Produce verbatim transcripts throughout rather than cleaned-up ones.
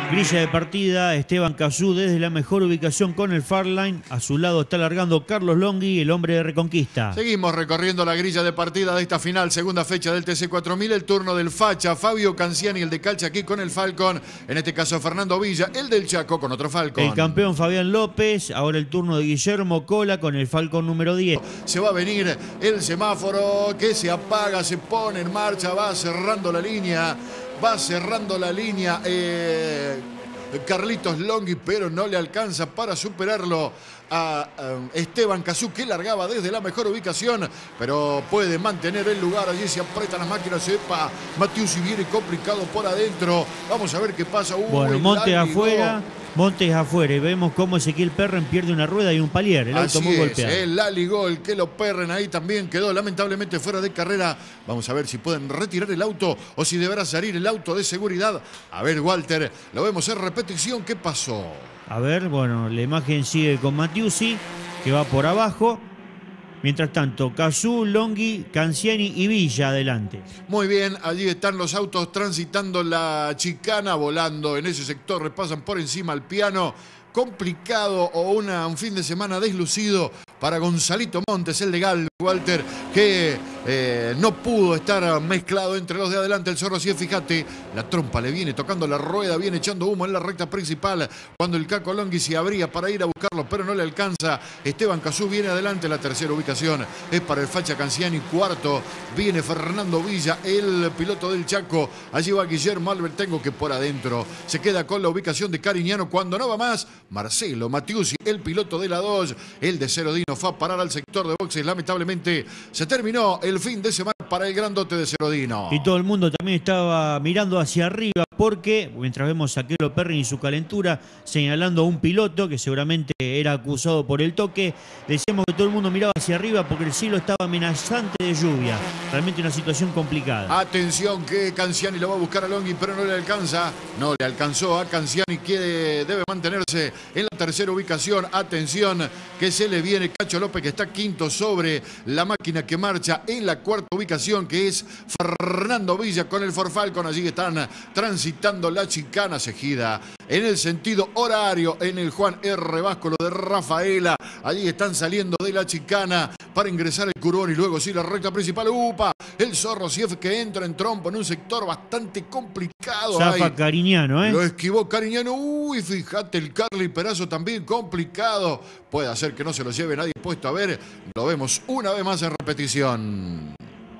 Grilla de partida, Esteban Cazú desde la mejor ubicación con el Farline. A su lado está largando Carlos Longhi, el hombre de Reconquista. Seguimos recorriendo la grilla de partida de esta final, segunda fecha del T C cuatro mil. El turno del Facha, Fabio Canciani, el de Calchaquí con el Falcon. En este caso Fernando Villa, el del Chaco con otro Falcon. El campeón Fabián López, ahora el turno de Guillermo Cola con el Falcon número diez. Se va a venir el semáforo que se apaga, se pone en marcha, va cerrando la línea. Va cerrando la línea eh, Carlitos Longhi, pero no le alcanza para superarlo a um, Esteban Cazú, que largaba desde la mejor ubicación, pero puede mantener el lugar. Allí se apretan las máquinas. Epa, Matiusi viene complicado por adentro. Vamos a ver qué pasa. Uh, bueno, Montes afuera. Montes afuera y vemos cómo Ezequiel Perren pierde una rueda y un palier. El auto Así muy es, golpeado. El Laligó, el que lo Perren ahí también quedó lamentablemente fuera de carrera. Vamos a ver si pueden retirar el auto o si deberá salir el auto de seguridad. A ver, Walter, lo vemos en repetición. ¿Qué pasó? A ver, bueno, la imagen sigue con Matiusi, que va por abajo. Mientras tanto, Cazú, Longhi, Canciani y Villa adelante. Muy bien, allí están los autos transitando la chicana, volando en ese sector, repasan por encima al piano. Complicado o una, un fin de semana deslucido para Gonzalito Montes, el legal, Walter, que eh, no pudo estar mezclado entre los de adelante. El Zorro, sí, fíjate, la trompa le viene tocando la rueda, viene echando humo en la recta principal cuando el Caco Longhi se abría para ir a buscarlo, pero no le alcanza. Esteban Cazú viene adelante, la tercera ubicación es para el Facha Canciani. Cuarto viene Fernando Villa, el piloto del Chaco. Allí va Guillermo Albertengo, que por adentro se queda con la ubicación de Cariñano. Cuando no va más, Marcelo Matiusi, el piloto de la Dodge, el de Cerodino, fue a parar al sector de boxes. Lamentablemente se terminó el fin de semana para el grandote de Cerodino. Y todo el mundo también estaba mirando hacia arriba porque, mientras vemos a Kelo Perrin y su calentura señalando a un piloto que seguramente era acusado por el toque, decíamos que todo el mundo miraba hacia arriba porque el cielo estaba amenazante de lluvia. Realmente una situación complicada. Atención que Canciani lo va a buscar a Longhi, pero no le alcanza. No le alcanzó a Canciani, que debe mantenerse en la tercera ubicación. Atención que se le viene Cacho López, que está quinto sobre la máquina que marcha en la cuarta ubicación, que es Fernando Villa con el Ford Falcon. Allí están transitando la chicana Segida en el sentido horario en el Juan R. Vasco, lo de Rafaela. Allí están saliendo de la chicana para ingresar el curvón y luego sí la recta principal. ¡Upa! El Zorro Sief, que entra en trompo en un sector bastante complicado. Zafa Cariñano, ¿eh? Lo esquivó Cariñano. Uy, fíjate, el Carly Perazo también complicado. Puede hacer que no se lo lleve nadie puesto a ver. Lo vemos una vez más en repetición.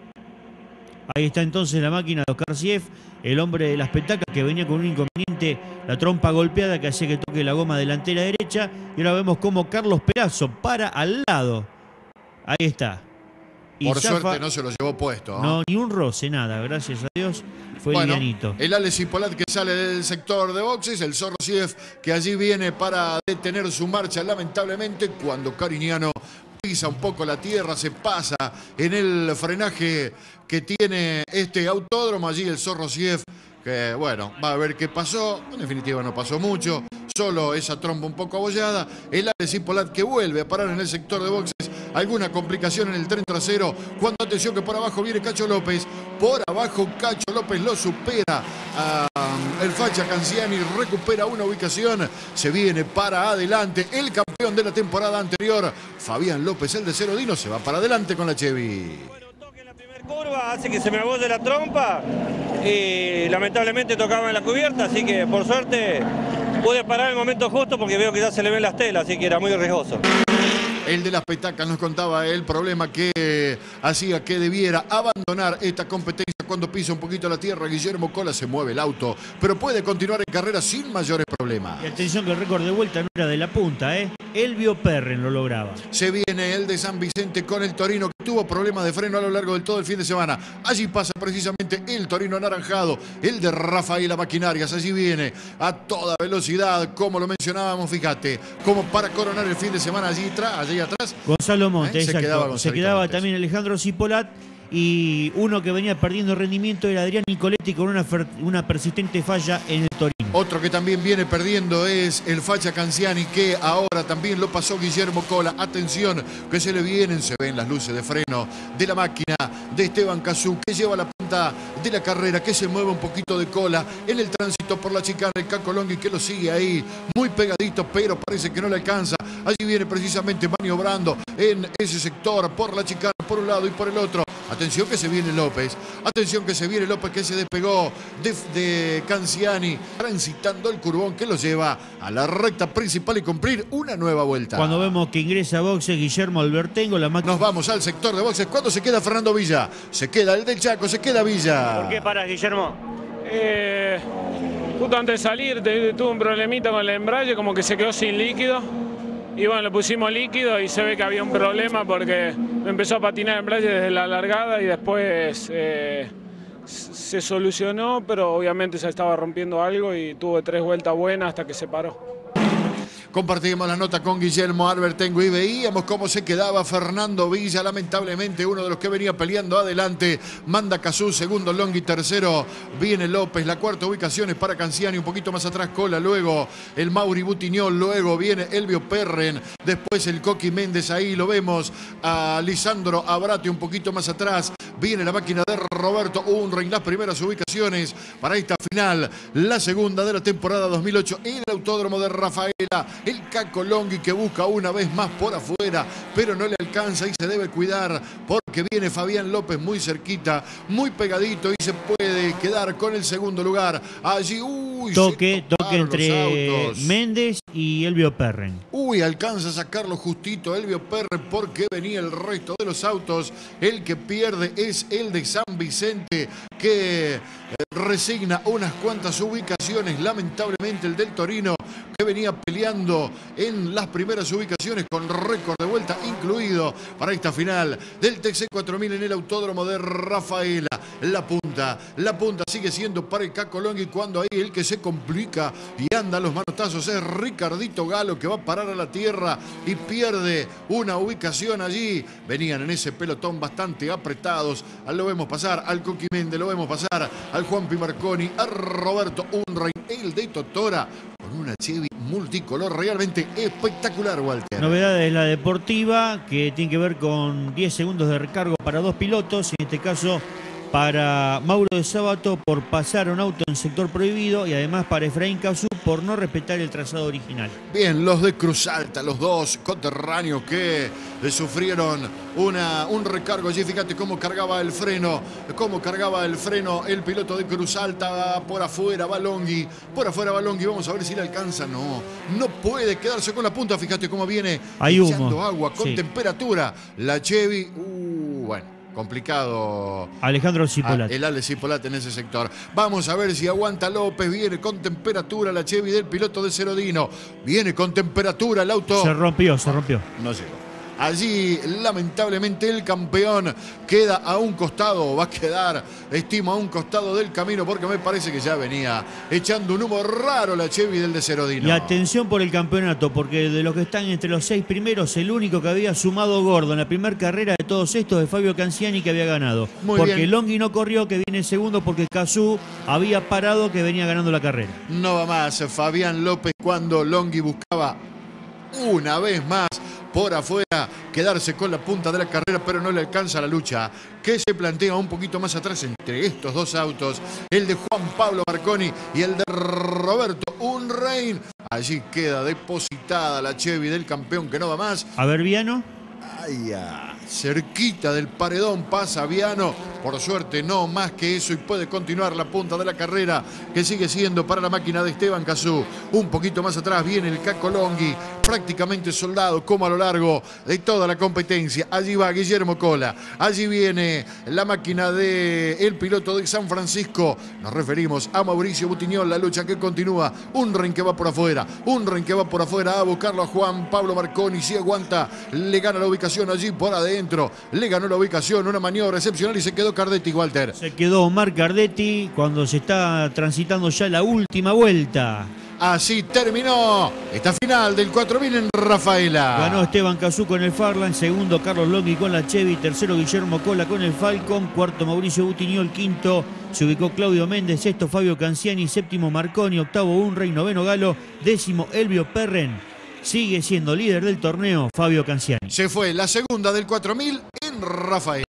Ahí está entonces la máquina de Oscar Sief, el hombre de las petacas, que venía con un inconveniente, la trompa golpeada que hacía que toque la goma delantera derecha. Y ahora vemos cómo Carlos Perazo para al lado. Ahí está. Y Por zafa, suerte no se lo llevó puesto. ¿eh? No, ni un roce, nada, gracias a Dios. Fue bueno, livianito. El Alex Cipolat, que sale del sector de boxes, el Zorro Sief, que allí viene para detener su marcha, lamentablemente, cuando Cariñano pisa un poco la tierra, se pasa en el frenaje que tiene este autódromo. Allí el Zorro Sief, que bueno, va a ver qué pasó. En definitiva no pasó mucho, solo esa trompa un poco abollada. El Alex Cipolat, que vuelve a parar en el sector de boxes. Alguna complicación en el tren trasero. Cuando atención que por abajo viene Cacho López. Por abajo Cacho López lo supera a el Facha Canciani, recupera una ubicación. Se viene para adelante el campeón de la temporada anterior, Fabián López, el de Cerodino, se va para adelante con la Chevy. Bueno, toque en la primera curva, hace que se me abolle la trompa y lamentablemente tocaba en la cubierta, así que por suerte pude parar el momento justo porque veo que ya se le ven las telas, así que era muy riesgoso. El de las petacas nos contaba el problema que hacía que debiera abandonar esta competencia cuando pisa un poquito la tierra. Guillermo Cola, se mueve el auto, pero puede continuar en carrera sin mayores problemas. Y atención que el récord de vuelta no era de la punta, ¿eh? Elvio Perren lo lograba. Se viene el de San Vicente con el Torino, que tuvo problemas de freno a lo largo de todo el fin de semana. Allí pasa precisamente el Torino anaranjado, el de Rafaela Maquinarias. Allí viene a toda velocidad, como lo mencionábamos, fíjate, como para coronar el fin de semana allí atrás. Allí atrás. Gonzalo Montes, ¿Eh? Se quedaba, se quedaba Montes. también Alejandro Cipolat. Y uno que venía perdiendo rendimiento era Adrián Nicoletti con una, una persistente falla en el Torino. Otro que también viene perdiendo es el Facha Canciani, que ahora también lo pasó Guillermo Cola. Atención que se le vienen, se ven las luces de freno de la máquina de Esteban Cazú, que lleva la punta de la carrera, que se mueve un poquito de cola en el tránsito por la chicana, el Caco Longhi que lo sigue ahí, muy pegadito, pero parece que no le alcanza. Allí viene precisamente maniobrando en ese sector por la chicana, por un lado y por el otro. Atención que se viene López, atención que se viene López, que se despegó de, de Canciani, transitando el curvón que lo lleva a la recta principal y cumplir una nueva vuelta. Cuando vemos que ingresa a boxes Guillermo Albertengo, la máquina... Nos vamos al sector de boxes. ¿Cuándo se queda Fernando Villa? Se queda el del Chaco, se queda Villa. ¿Por qué paras, Guillermo? Eh, justo antes de salir te- tuve un problemita con el embrague, como que se quedó sin líquido. Y bueno, le pusimos líquido y se ve que había un problema porque me empezó a patinar el embrague desde la largada y después eh, se solucionó, pero obviamente se estaba rompiendo algo y tuve tres vueltas buenas hasta que se paró. Compartimos la nota con Guillermo Albertengo y veíamos cómo se quedaba Fernando Villa, lamentablemente uno de los que venía peleando adelante. Manda Cazú, segundo Longhi, tercero viene López, la cuarta ubicación es para Canciani, un poquito más atrás Cola, luego el Mauri Butiñol, luego viene Elvio Perren, después el Coqui Méndez, ahí lo vemos a Lisandro Abrate un poquito más atrás. Viene la máquina de Roberto Unrein, las primeras ubicaciones para esta final, la segunda de la temporada dos mil ocho en el Autódromo de Rafaela. El Caco Longhi que busca una vez más por afuera, pero no le alcanza y se debe cuidar porque viene Fabián López muy cerquita, muy pegadito y se puede quedar con el segundo lugar. Allí, uy, Toque, se toque tocaron los entre autos. Méndez y Elvio Perren. Uy, alcanza a sacarlo justito Elvio Perren porque venía el resto de los autos. El que pierde es el de San Vicente, que eh, resigna unas cuantas ubicaciones. Lamentablemente el del Torino, que venía peleando en las primeras ubicaciones con récord de vuelta incluido para esta final del T C cuatro mil en el Autódromo de Rafaela. La punta, la punta sigue siendo para el Caco Longhi, cuando ahí el que se complica y anda a los manotazos es Ricardito Galo, que va a parar a la tierra y pierde una ubicación allí. Venían en ese pelotón bastante apretados. Lo vemos pasar al Coqui Méndez, lo vemos pasar al Juanpi Marconi, a Roberto Unrein, el de Totora, con una Chevy multicolor realmente espectacular, Walter. Novedades de la deportiva que tiene que ver con diez segundos de recargo para dos pilotos, en este caso para Mauro de Sábato por pasar a un auto en sector prohibido y además para Efraín Cazú por no respetar el trazado original. Bien, los de Cruz Alta, los dos conterráneos que le sufrieron una, un recargo allí. Fíjate cómo cargaba el freno, cómo cargaba el freno el piloto de Cruz Alta. Por afuera va Longhi, por afuera va Longhi. Vamos a ver si le alcanza. No, no puede quedarse con la punta. Fíjate cómo viene Hay echando humo. agua con Sí. temperatura. La Chevy, uh, bueno. Complicado. Alejandro Cipollat. Ah, el Ale Cipollat en ese sector. Vamos a ver si aguanta López. Viene con temperatura la Chevy del piloto de Cerodino. Viene con temperatura el auto. Se rompió, se rompió. No llegó. Allí, lamentablemente, el campeón queda a un costado, va a quedar, estimo, a un costado del camino, porque me parece que ya venía echando un humo raro la Chevy del de Cerodino. Y atención por el campeonato, porque de los que están entre los seis primeros, el único que había sumado gordo en la primera carrera de todos estos es Fabio Canciani, que había ganado. Muy porque bien. Longhi no corrió, que viene segundo, porque Cazú había parado, que venía ganando la carrera. No va más Fabián López cuando Longhi buscaba una vez más por afuera quedarse con la punta de la carrera, pero no le alcanza la lucha que se plantea un poquito más atrás entre estos dos autos, el de Juan Pablo Marconi y el de Roberto Unrein. Allí queda depositada la Chevy del campeón que no va más. A ver, Viano. Ay, ah, cerquita del paredón pasa Viano, por suerte no más que eso, y puede continuar la punta de la carrera, que sigue siendo para la máquina de Esteban Cazú. Un poquito más atrás viene el Caco Longhi, prácticamente soldado como a lo largo de toda la competencia. Allí va Guillermo Cola, allí viene la máquina del piloto de San Francisco. Nos referimos a Mauricio Butiñol, la lucha que continúa. Unrein que va por afuera, Unrein que va por afuera a buscarlo a Juan Pablo Marconi. Si aguanta, le gana la ubicación allí por adentro, le ganó la ubicación, una maniobra excepcional y se quedó Cardetti, Walter. Se quedó Omar Cardetti cuando se está transitando ya la última vuelta. Así terminó esta final del cuatro mil en Rafaela. Ganó Esteban Cazú con el Farland, segundo Carlos Longhi con la Chevy, tercero Guillermo Cola con el Falcon, cuarto Mauricio Butiñol, quinto se ubicó Claudio Méndez, sexto Fabio Canciani, séptimo Marconi, octavo Unrein, noveno Galo, décimo Elvio Perren. Sigue siendo líder del torneo Fabio Canciani. Se fue la segunda del cuatro mil en Rafaela.